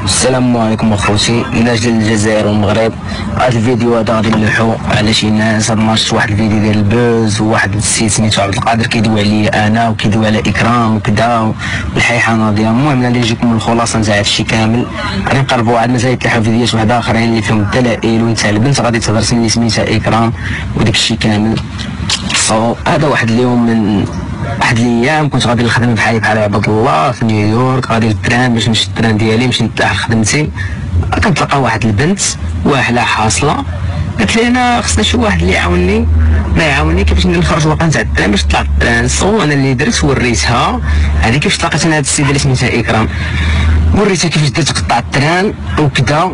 السلام عليكم اخوتي من اجل الجزائر والمغرب. هذا الفيديو هذا غادي نلوحو على شي ناس. هاد شفت واحد الفيديو ديال البوز وواحد السيد سميتو عبد القادر كيدوي عليا انا وكيدوي على اكرام وكذا والحيحانه ديالهم. المهم غادي نجيكم الخلاصه نتاع هادشي كامل. غادي نقربوا عندنا زي تلحوا فيديوهات واحد اخرين اللي فيهم الدلائل ونتاع البنت غادي تهضر اللي سميتها اكرام وداك الشيء كامل. هذا واحد اليوم من واحد الايام كنت غادي نخدم بحال عبد الله في نيويورك. غادي للتران باش نمشي التران ديالي نمشي نتلاح لخدمتي. كنتلقى واحد البنت واحله حاصله قالت لي انا خصنا شي واحد اللي يعاونني ما يعاونني كيفاش نخرج الوقت نتاع التران باش نطلع التران. انا اللي درت وريتها هذه كيفاش تلاقيت انا هاد السيده اللي سميتها اكرام. وريتها كيفاش درت تقطع التران وكذا.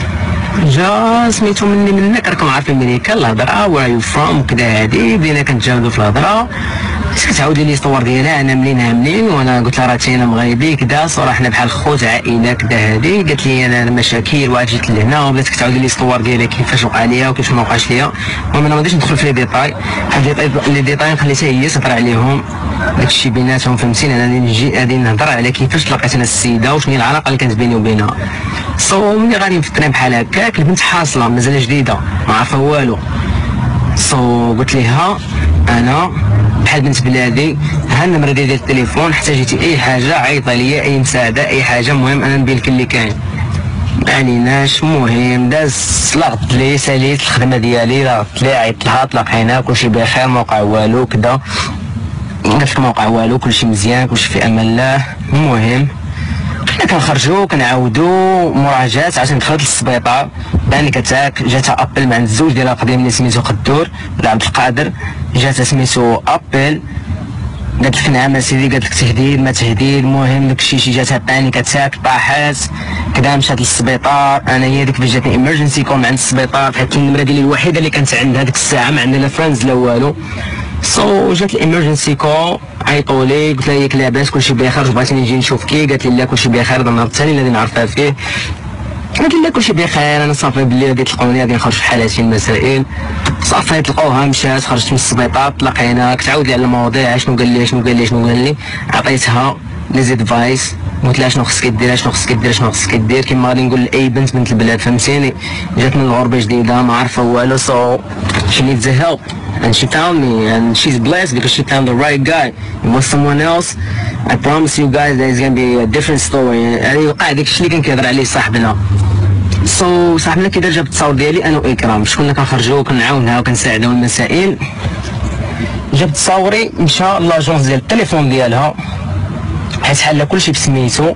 جا سميتو منك راكم عارفين مليكا الهضره وير يو فروم وكذا. هادي بدينا كنتجاوبوا في الهضره. كتعاود لي الصور ديالها انا منين وانا قلت لها راه انا مغربي كذا صراحه حنا بحال خوت عائله كذا. هادي قالت لي انا المشاكل وعاد جيت لهنا وبدات كتعاود لي الصور ديالها كيفاش وقع ليا وكيفاش ما وقعش ليا. المهم انا ما غاديش ندخل في لي ديتاي. لي ديتاي خليتها هي تهضر عليهم داكشي بيناتهم فهمتيني. انا نجي غادي نهضر على كيفاش تلاقيت انا السيده وشنو هي العلاقه اللي كانت بيني وبينها. ملي غادي في الطريق بحال هكاك البنت حاصله مازال جديده ما عارفه والو. قلت لها انا بحال بنت بلادي ها النمره ديال التليفون احتاجيتي اي حاجه عيطي ليا اي مساعده اي حاجه. المهم انا نبين لك اللي كاين معنيناش. المهم داز لغط لي ساليت الخدمه ديالي لغط لي عيطت لها تلاقينا كلشي بخير ما وقع والو كذا. قالت لك ما وقع والو كلشي مزيان كلشي في امان الله. المهم حنا كنخرجوا كنعاودوا مراجعات عشان دخلت للسبيطار بانيك اتاك. جاتها ابل مع الزوج ديالها القديم اللي سميتو قدور ولا عبد القادر. جاتها سميتو ابل قالت لك نعم سيدي قالت لك تهديد ما تهديد. المهم داكشي جاتها بانيك اتاك طاحت كدا مشات للسبيطار. انا هي ديك فاش جاتني ايمرجنسي كول عند السبيطار حيت النمره ديالي الوحيده اللي كانت عندها ديك الساعه ما عندنا لا فريندز لا والو. جات الامرجنسي كول عيطوا لي قلت لها ياك لاباس كلشي بخير بغيتيني نجي نشوفك. قالت لي لا كلشي بخير. هذا النهار الثاني اللي نعرفها فيه قلت لها كلشي بخير. انا صافي باللي غادي تلقوني غادي نخرج في حالاتي المسائل. صافي تلقوها مشات خرجت من السبيطار تلاقينا كتعاود لي على المواضيع شنو قال لي عطيتها لي زيدفايس قلت لها شنو خصك دير شنو خصك دير كيما غادي نقول لاي بنت البلاد فهمتيني. جات من الغربه جديده ما عارفه والو. she needs the help and she found me and she's blessed because she found the right guy. It was someone else. I promise you guys that it's gonna be a different story. يعني وقع داكشي اللي كان كيهضر عليه صاحبنا. صاحبنا كي دار جاب التصاور ديالي انا واكرام باش كنا كنخرجوا وكنعاونها وكنساعدوا المسائل. جاب تصاوري مشى لاجونس ديال التليفون ديالها حيت حل كلشي بسميتو.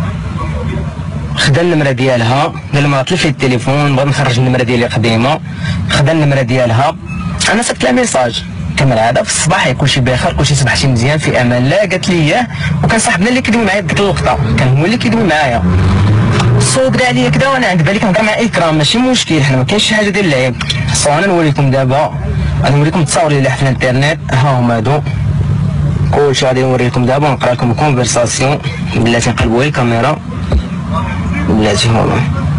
خدا النمره ديالها قال لها طلف لي التليفون بغيت نخرج النمره ديالي قديمه. خدا النمره ديالها انا صيفط لها ميساج كما العاده في الصباح كلشي بخير كلشي صبحتي مزيان في امان الله. قالت لي اياه وكان صاحبنا اللي كيدوي معايا ديك الوقطه كان هو اللي كيدوي معايا. بدا عليا كدا وانا عند بالي كنهضر مع اكرام ماشي مشكل حنا ما كاينش شي حاجه ديال العيب. انا نوريكم دابا غادي نوريكم التصاور اللي في الانترنت ها هما هادو كلشي غادي نوريكم دابا ونقرا لكم الكونفرساسيون. بلاتي نقلبوا غير الكاميرا بلاتي هما.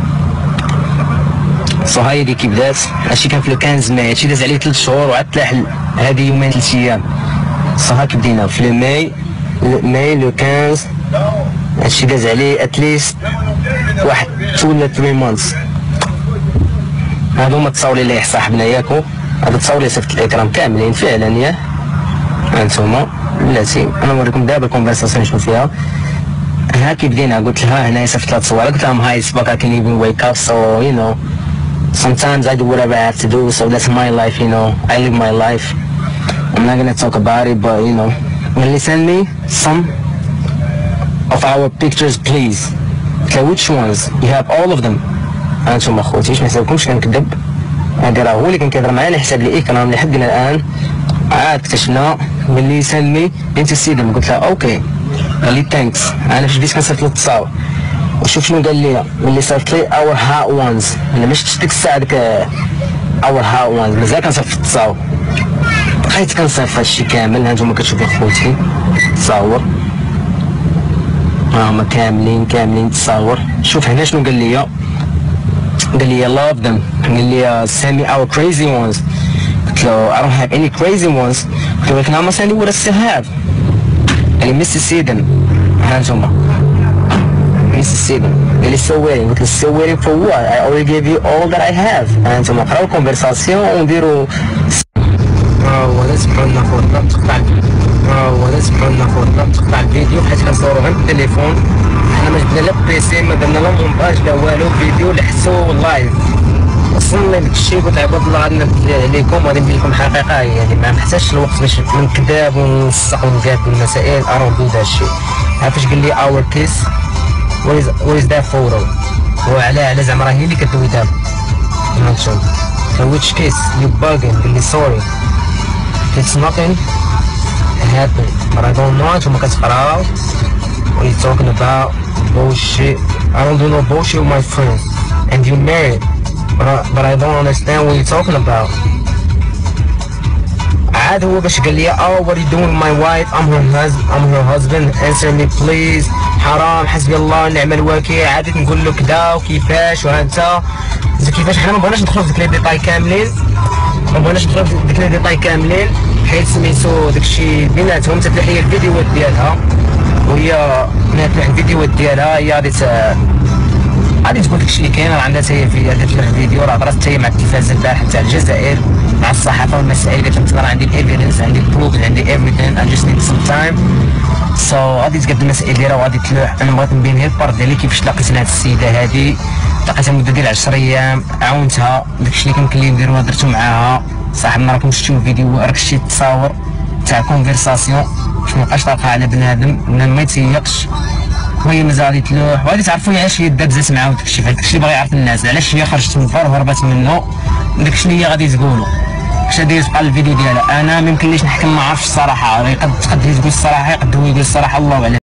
هاي دي كي بدات هادشي كان في لو 15 ماي. هادشي داز عليه 3 شهور وعاد تلاح هادي يومين 3 ايام. هاك بدينا في ماي لو 15. هادشي داز عليه اتليست واحد 2 ولا 3 مانثs. هادو هما التصاوري اللي صاحبنا ياكو. هادو التصاوري اللي صيفط الاكرام كاملين فعلا ياه هانتوما بلاتي. انا نوريكم دابا الكونفرساسيون نشوف فيها. هاكي بدينا قلت لها هنا صيفط لها تصويره قلت لهم هاي سباك I can even wake up so you know sometimes I do whatever I have to do so that's my life you know I live my life. I'm not gonna talk about it but you know will you send me some of our pictures please. قلت لها which ones you have all of them. هانتوما خوتي ما نحسبكمش كنكذب. هادي راه هو اللي كان كيهضر معايا على حساب لي اكرام لحدنا الان. عاد اكتشفنا ملي سلمي بنت السيدم قلت لها اوكي قال لي ثانكس. انا فاش بديت كنصيفط له التصاور وشوف شنو قال لي ملي صيفط لي اور هات وانز. انا ما شفتش ديك الساعه ديك اور هات وانز مازال كنصيفط التصاور. بقيت كنصيفط هادشي كامل. هانتوما كتشوفوا خوتي التصاور هما كاملين تصاور. شوف هنا شنو قال لي love them. قال لي send me our crazy ones. قلت له I don't have any crazy ones. قلت له لكن I'm sending what I still have. قال لي ميسي سيدن. هانتوما ميس السيدي قال لي so waiting، قلت له so waiting for what I already gave you all that I have. انتم نقراو كونفرساسيون ونديرو ولا سمحوا لنا خوتنا تقطع الفيديو حيت كنصورو غير بالتليفون. حنا ما جبنا لا بيسي، ما درنا لا مونتاج لا والو، فيديو اللي حسو لايف. وصلنا لك الشيء قلت عباد الله غادي نبدل عليكم وغادي ندير لكم حقيقه. يعني ما محتاجش الوقت باش نكذاب ونسق ونقاد المسائل ارون دو الشيء. عرفت قال لي اور كيس ويز ذات فوتو، وعلى زعما راه هي اللي كدوي دابا. نشوف which case you bugging. قال لي sorry it's nothing happened but I don't know. انتوما كتقراو what you talking about bullshit. I don't do no bullshit with my friends and you married but I don't understand what you're talking about. عاد هو باش قال لي what are you doing with my wife I'm her husband answer me please. حرام حسبي الله ونعم الوكيل. عاد نقول له كذا وكيفاش وهانتا كيفاش. حنا ما بغيناش ندخلوا في ديك لي ديتاي كاملين، حيت سميتو داكشي بيناتهم. تتلاح هي الفيديوهات ديالها، وهي ملي تلاح الفيديوهات ديالها هي غادي تقول داكشي اللي كاين. راه عندها حتى فيها كتلاح الفيديو، راه هضرات حتى هي مع التلفاز البارح تاع الجزائر مع الصحافه والمسائل اللي كنت راه عندي الايفيدنس، عندي البروف، عندي everything. I just need some time. غادي تقاد المسائل ديالها وغادي تلوح. انا بغيت نبين غير البارت ديالي كيفاش لقيت هاد السيده هادي. لقيتها مده ديال 10 ايام، عاونتها داكشي اللي كان لي نديرو درتو معاها. صاحبنا راكم شفتوا الفيديو، راك شتي التصاور تاع كونفرساسيون باش مابقاش طالقه على بنادم ما يتيقش. وهي مازال غادي تلوح وغادي تعرفوا علاش هي دابزات معاه وداكشي. فهاداكشي اللي باغي يعرف الناس علاش هي خرجت من الدار وهربات منه. داكشي اللي هي غادي تقولوا. باش غادي يبقى الفيديو ديالها. انا ميمكنليش نحكم، ما عرفتش الصراحه. تقد هي تقول الصراحه، يقد هو يقول الصراحه، الله اعلم.